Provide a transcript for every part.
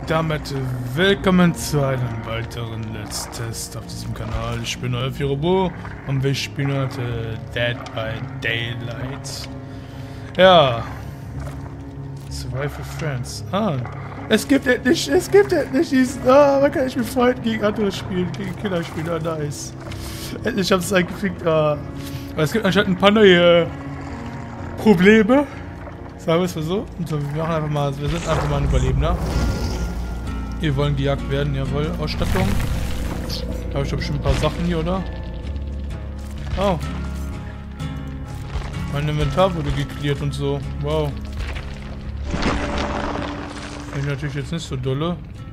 damit willkommen zu einem weiteren Let's Test auf diesem Kanal. Ich bin euer Firobo und wir spielen heute Dead by Daylight. Ja. Survive with Friends. Es gibt endlich diesen. Man kann nicht mit Freunden gegen andere spielen, gegen Killer spielen. Nice. Endlich hab's eingefickt. Aber es gibt anscheinend ein paar neue Probleme. Sagen wir es mal so. Und so, wir machen einfach mal, wir sind einfach mal ein Überlebender. Wir wollen gejagt werden, jawohl. Ausstattung. Da habe ich doch bestimmt ein paar Sachen hier, oder? Oh. Mein Inventar wurde geklärt und so. Wow. Finde ich natürlich jetzt nicht so dolle.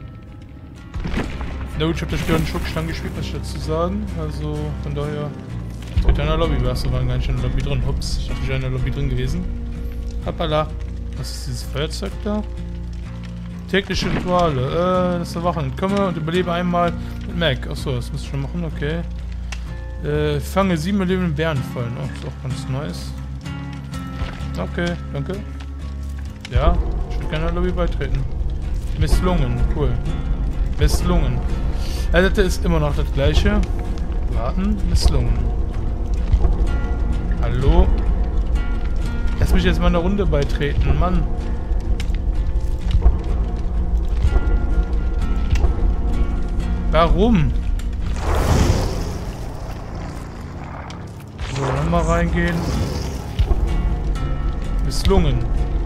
Na gut, ich habe das Spiel in Schuckstangen gespielt, was ich dazu sagen. Also, von daher. Mit einer Lobby warst du, waren gar nicht in der Lobby drin. Ups, ich dachte, ich wäre in der Lobby drin gewesen. Hoppala. Was ist dieses Feuerzeug da? Tägliche Rituale. Das Erwachen. Komme und überlebe einmal mit Mac. Achso, das muss ich schon machen, okay. Fange 7 lebenden Bärenfallen. Oh, ist auch ganz nice. Okay, danke. Ja, ich würde gerne der Lobby beitreten. Misslungen, cool. Misslungen. Also das ist immer noch das gleiche. Warten, misslungen. Hallo? Lass mich jetzt mal eine Runde beitreten, Mann. Warum? So, dann mal reingehen. Misslungen.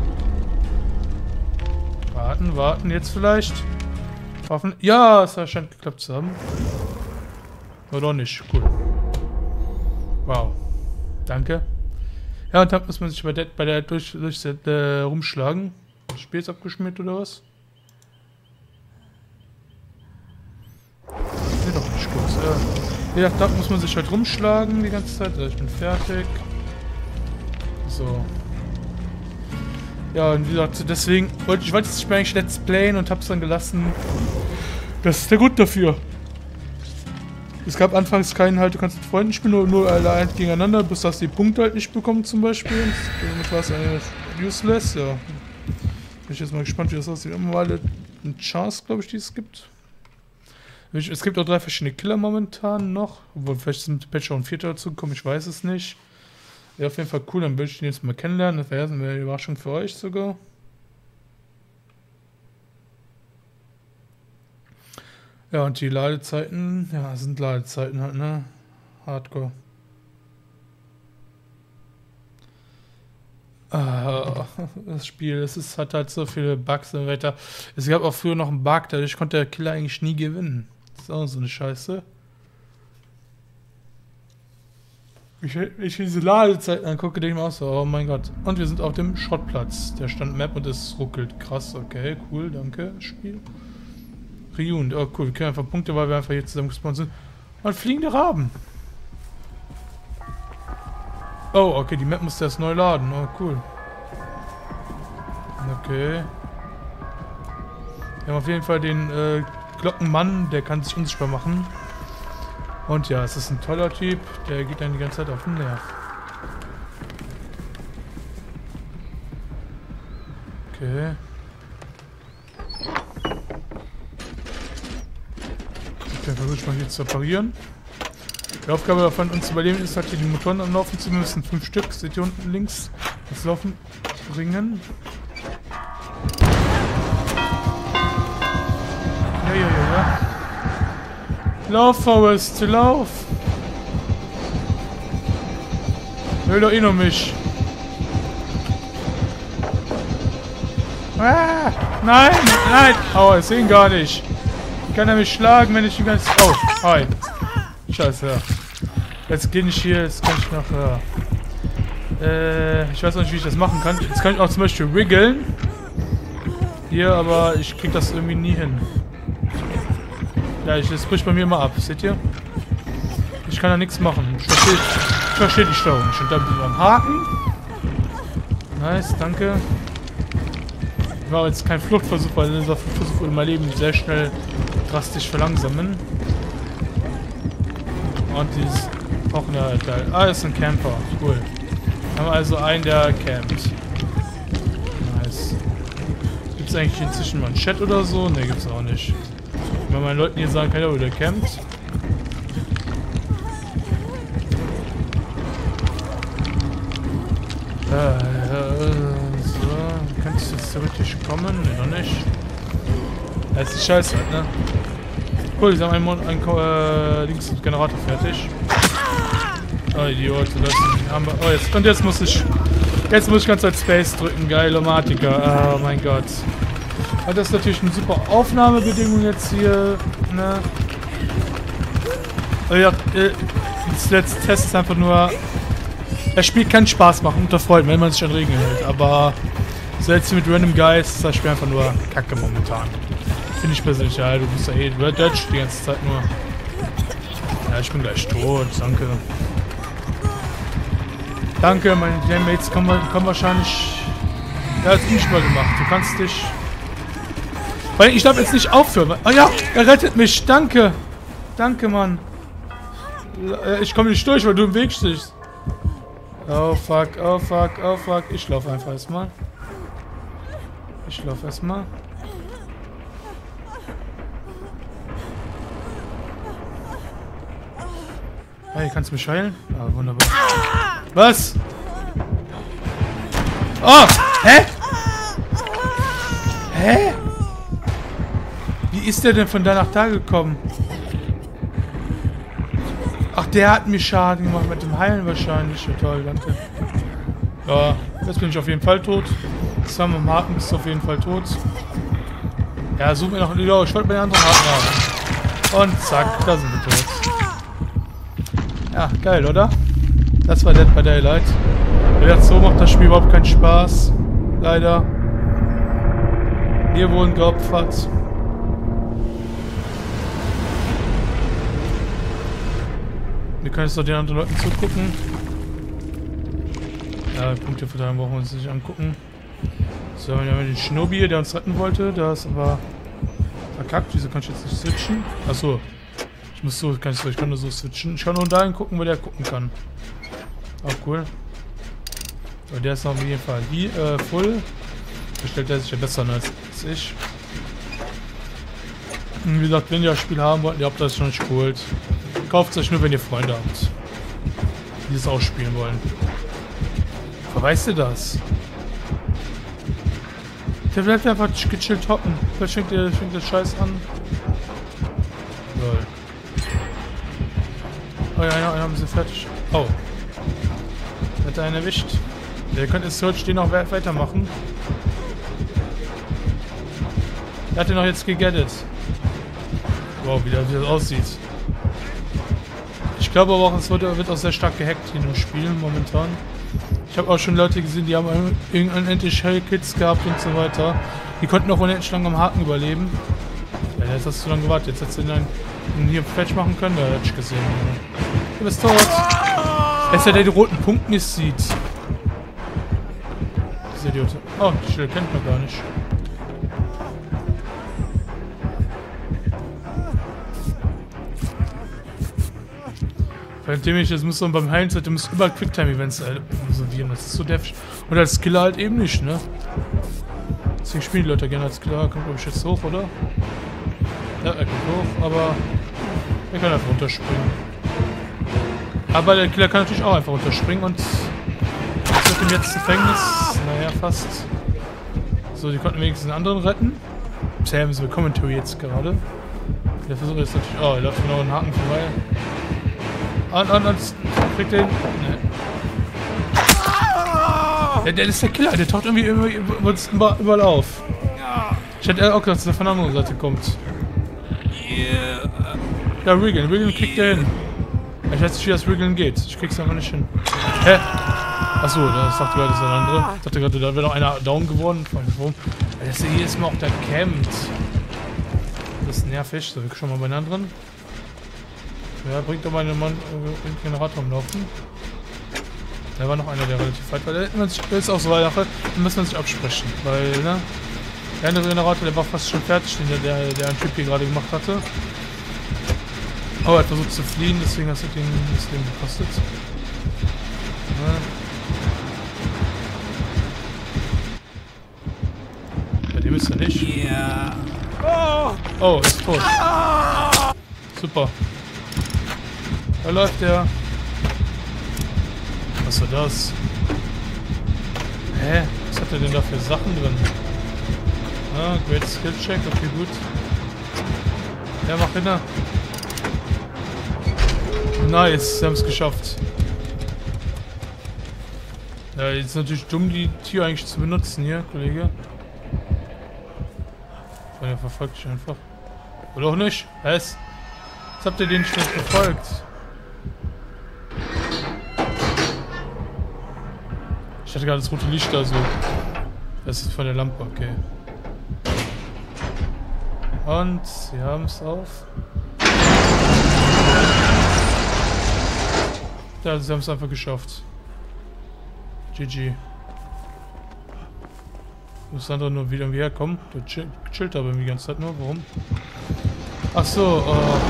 Warten, warten, jetzt vielleicht. Hoffen. Ja, es scheint geklappt zu haben. Oder nicht, cool. Wow. Danke. Ja, und dann muss man sich bei der rumschlagen. Das Spiel ist abgeschmiert oder was? Nee, doch nicht kurz. Ja, da muss man sich halt rumschlagen die ganze Zeit. Ich bin fertig. So. Ja, und wie gesagt, deswegen wollte ich jetzt nicht mehr eigentlich Let's Playen und hab's dann gelassen. Das ist der Grund dafür. Es gab anfangs keinen halt, du kannst mit Freunden spielen, nur alle gegeneinander, bis du hast die Punkte halt nicht bekommen zum Beispiel. Das war es eigentlich useless, ja. Bin ich jetzt mal gespannt, wie das aussieht. Immer mal eine Chance, glaube ich, die es gibt. Es gibt auch 3 verschiedene Killer momentan noch. Obwohl vielleicht ist mit Patch auch ein 4. dazu gekommen, ich weiß es nicht. Ja, auf jeden Fall cool, dann will ich den jetzt mal kennenlernen. Das wäre eine Überraschung für euch sogar. Ja, und die Ladezeiten, ja, sind Ladezeiten halt, ne? Hardcore. Das Spiel, hat halt so viele Bugs und weiter. Es gab auch früher noch einen Bug, dadurch konnte der Killer eigentlich nie gewinnen. Das ist auch so eine Scheiße. Wenn ich diese Ladezeiten angucke, denke ich mir auch so, oh mein Gott. Und wir sind auf dem Schrottplatz. Der stand Map und es ruckelt. Krass, okay, cool, danke, Spiel. Reun, oh cool, wir können einfach Punkte, weil wir einfach hier zusammen gespawnt sind. Und fliegende Raben. Oh, okay, die Map musste erst neu laden. Oh, cool. Okay. Wir haben auf jeden Fall den Glockenmann, der kann sich unsichtbar machen. Und ja, es ist ein toller Typ, der geht dann die ganze Zeit auf den Nerv. Okay. Okay, versuche ich mal hier zu reparieren. Die Aufgabe von uns zu überleben ist halt hier die Motoren am Laufen zu müssen. 5 Stück, seht ihr unten links. Das Laufen bringen. Ja. Lauf, Forrest, lauf! Will doch eh noch mich. Ah, nein! Aua, ich sehe ihn gar nicht. Kann er mich schlagen, wenn ich die ganze... Oh, hi. Scheiße, ja. Jetzt gehe ich hier, jetzt kann ich noch... ich weiß auch nicht, wie ich das machen kann. Jetzt kann ich auch zum Beispiel wiggeln. Hier, aber ich krieg das irgendwie nie hin. Ja, das bricht bei mir immer ab, seht ihr? Ich kann da nichts machen. Ich verstehe die Steuerung. Ich bin da am Haken. Nice, danke. Ich mache jetzt keinen Fluchtversuch, weil dieser Fluchtversuch würde mein Leben sehr schnell drastisch verlangsamen. Und dieses brauchen wir halt geil. Ah, das ist ein Camper. Cool. Haben wir also einen, der campt. Nice. Gibt es eigentlich inzwischen mal einen Chat oder so? Ne, gibt's auch nicht. Wenn meinen Leuten hier sagen kann, ja, wo der campt. So, könnte ich jetzt theoretisch kommen? Ne, noch nicht. Das ist die Scheiße, ne? Cool, die haben einen links Generator fertig. Oh, Idiot, das haben wir. Oh, jetzt. Und jetzt muss ich ganz Zeit Space drücken. Geil-O-Matica. Oh mein Gott. Und das ist natürlich eine super Aufnahmebedingung jetzt hier, ne? Oh ja, das letzte Test ist einfach nur. Das Spiel kann Spaß machen unter Freunden, wenn man sich an Regeln hält. Aber so jetzt hier mit Random Guys ist das Spiel einfach nur Kacke momentan. Finde ich persönlich, ja, du bist ja eh Red Dutch die ganze Zeit nur. Ja, ich bin gleich tot, danke. Danke, meine Teammates kommen wahrscheinlich. Ja, hat nicht mal gemacht. Du kannst dich. Weil ich darf jetzt nicht aufhören. Oh ja, er rettet mich, danke. Danke, Mann. Ich komme nicht durch, weil du im Weg stehst. Oh fuck, oh fuck, oh fuck. Ich laufe einfach erstmal. Hey, kannst du mich heilen? Ah, wunderbar. Was? Oh! Hä? Hä? Wie ist der denn von da nach da gekommen? Ach, der hat mir Schaden gemacht mit dem Heilen wahrscheinlich. Ja, toll, danke. Ja, jetzt bin ich auf jeden Fall tot. Sam am Haken ist auf jeden Fall tot. Ja, such mir noch ein Lieder. Ich wollte mir den anderen Haken haben. Und zack, da sind wir tot. Ja, geil, oder? Das war Dead by Daylight. Jetzt so macht das Spiel überhaupt keinen Spaß. Leider. Mir wurden geopfert. Wir können jetzt noch den anderen Leuten zugucken. Ja, Punkteverteilung brauchen wir uns nicht angucken. So, wir haben den Shinobi, der uns retten wollte. Der ist aber verkackt. Wieso kann ich jetzt nicht switchen? Achso. Ich kann nur so switchen. Ich kann nur dahin gucken, wo der gucken kann. Auch cool. Aber der ist noch auf jeden Fall full. Da stellt er sich ja besser an als ich. Und wie gesagt, wenn ihr das Spiel haben wollt, ihr habt das schon nicht geholt. Kauft es euch nur, wenn ihr Freunde habt. Die es auch spielen wollen. Verweist ihr das? Der bleibt einfach gechillt hocken. Vielleicht fängt der Scheiß an. Lol. Oh ja, haben sie fertig. Oh. Hat er einen erwischt. Der könnte Search den auch weitermachen. Der hat den auch jetzt gegettet. Wow, wie das aussieht. Ich glaube aber auch, es wird auch sehr stark gehackt hier im Spiel momentan. Ich habe auch schon Leute gesehen, die haben unendlich Hellkits gehabt und so weiter. Die konnten auch unendlich lang am Haken überleben. Ja, jetzt hast du dann gewartet. Jetzt hättest du den hier Fetch machen können. Ja, hätte ich gesehen. Du bist tot. Ist ja der die roten Punkte nicht sieht. Dieser Idiot. Oh, die Stelle kennt man gar nicht. Das muss man beim Heilen, du musst überall Quicktime-Events absolvieren. Das ist so deftig. Und als Killer halt eben nicht, ne? Deswegen spielen die Leute gerne als Killer. Kommt, glaube ich, jetzt hoch, oder? Ja, er kommt hoch, aber er kann einfach runterspringen. Aber der Killer kann natürlich auch einfach runterspringen und das wird ihm jetzt Gefängnis. Naja, fast. So, die konnten wenigstens einen anderen retten. Sam ist Commentary jetzt gerade. Der versucht jetzt natürlich. Oh, er läuft genau einen Haken vorbei. Und kriegt den. Ne. Der ist der Killer, der taucht irgendwie überall auf. Ich hätte auch gedacht, dass er von der anderen Seite kommt. Ja, Regan kriegt der hin. Ich weiß nicht, wie das Regeln geht. Ich krieg's einfach nicht hin. Hä? Achso, das dachte gerade, das ist ein anderer. Ich dachte gerade, da wäre noch einer down geworden. Das ist hier ist mal auch der campt. Das ist nervig. So, wir schon mal bei den anderen. Ja, bringt doch mal einen Generator am Laufen. Da war noch einer, der relativ weit war. Der ist auch so weit, da muss man sich absprechen. Weil, ne? Der andere Generator, der war fast schon fertig, den der ein Typ hier gerade gemacht hatte. Oh, er hat versucht zu fliehen, deswegen hat es ihn das Leben gekostet. Ja. Bei dem bist du nicht. Ja. Oh, ist tot. Super. Da läuft der. Was war das? Hä? Was hat er denn da für Sachen drin? Ah, Great Skill Check, okay, gut. Ja, mach hin. Nice, sie haben es geschafft. Ja, jetzt ist natürlich dumm, die Tür eigentlich zu benutzen hier, Kollege. Der verfolgt dich einfach. Oder auch nicht? Was? Jetzt habt ihr den nicht verfolgt. Ich hatte gerade das rote Licht da so. Das ist von der Lampe, okay. Und sie haben es auf. Ja, sie haben es einfach geschafft. GG. Muss andere nur wieder irgendwie herkommen. Der chillt aber die ganze Zeit nur. Warum? Ach so.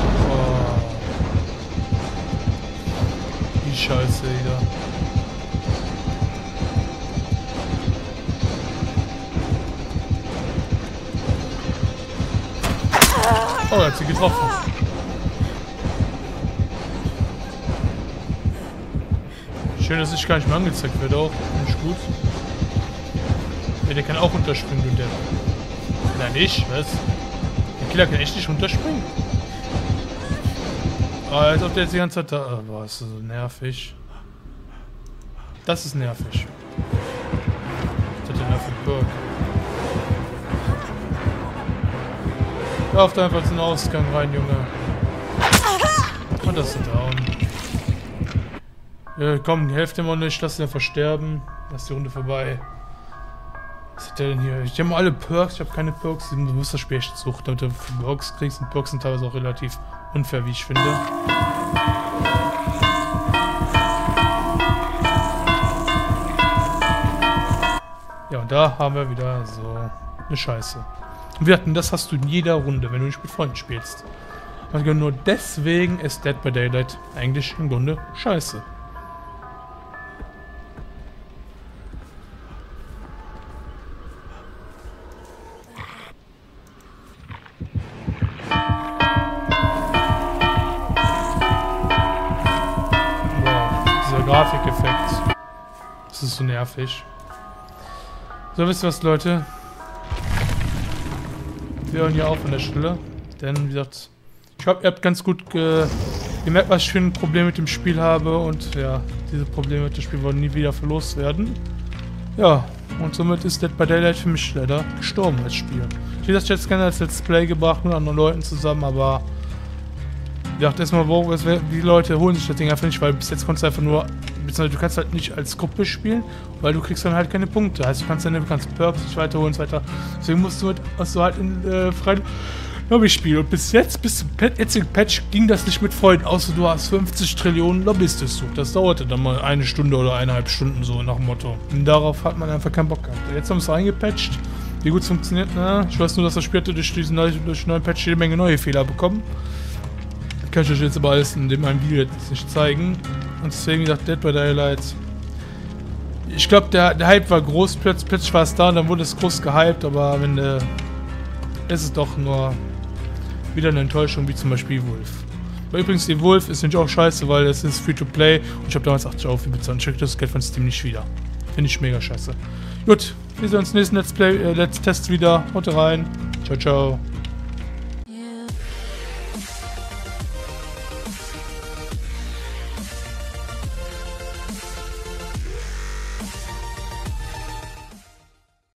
Die Scheiße wieder. Oh, er hat sie getroffen. Schön, dass ich gar nicht mehr angezeigt werde auch. Finde ich gut. Ja, der kann auch runterspringen, du Depp. Kann er nicht? Was? Der Killer kann echt nicht runterspringen? Oh, als ob der jetzt die ganze Zeit da... Oh, boah, ist das so nervig. Das ist nervig. Was hat der da für ein Perk? Lauft einfach in den Ausgang rein, Junge. Und das ist down. Ja, komm, helft ihm auch nicht, lass ihn einfach sterben. Lass die Runde vorbei. Was hat der denn hier? Ich habe alle Perks, ich habe keine Perks. Du musst das Spiel echt suchen, damit du Perks kriegst. Und Perks sind teilweise auch relativ unfair, wie ich finde. Ja, und da haben wir wieder so eine Scheiße. Und wir hatten, das hast du in jeder Runde, wenn du nicht mit Freunden spielst. Und nur deswegen ist Dead by Daylight eigentlich im Grunde scheiße. Grafikeffekt. Das ist so nervig. So, wisst ihr was, Leute? Wir hören hier auf an der Stelle. Denn, wie gesagt, ich glaube, ihr habt ganz gut gemerkt, was ich für ein Problem mit dem Spiel habe. Und ja, diese Probleme mit dem Spiel wollen nie wieder verlost werden. Ja, und somit ist Dead by Daylight für mich leider gestorben als Spiel. Ich hätte das jetzt gerne als Let's Play gebracht mit anderen Leuten zusammen, aber... Ich dachte erstmal, die Leute holen sich das Ding einfach nicht, weil bis jetzt konntest du einfach nur, beziehungsweise du kannst halt nicht als Gruppe spielen, weil du kriegst dann halt keine Punkte. Heißt, du kannst Perks nicht weiterholen und so weiter. Deswegen musst du halt in freien Lobby spielen. Und bis jetzt, bis zum jetzigen Patch, ging das nicht mit Freunden, außer du hast 50 Trillionen Lobbys durchsucht. Das dauerte dann mal eine Stunde oder 1,5 Stunden so nach dem Motto. Und darauf hat man einfach keinen Bock gehabt. Jetzt haben wir es reingepatcht. Wie gut es funktioniert, na, ich weiß nur, dass das Spiel durch diesen neuen Patch jede Menge neue Fehler bekommen. Kann ich euch jetzt aber alles in dem einen Video jetzt nicht zeigen. Und deswegen gesagt, Dead by Daylight. Ich glaube, der Hype war groß, plötzlich war es da und dann wurde es groß gehypt, aber am Ende ist es doch nur wieder eine Enttäuschung, wie zum Beispiel Wolf. Aber übrigens, die Wolf ist nämlich auch scheiße, weil es ist Free-to-Play und ich habe damals 80 € für bezahlt. Ich kriege das Geld von Steam nicht wieder. Finde ich mega scheiße. Gut, wir sehen uns im nächsten Let's Test wieder. Haut rein. Ciao, ciao.